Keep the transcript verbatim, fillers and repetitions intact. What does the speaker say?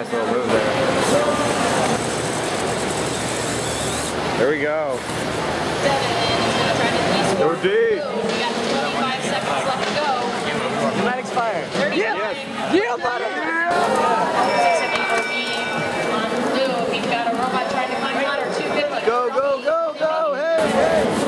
nice little move there. There we go. Go D. We got twenty-five seconds left to go. Might expire. Yeah. Yes. Yeah, buddy. six seven eight O B on blue. We've got a robot trying to climb ladder two fifty. Go, go, go, go. Hey, hey.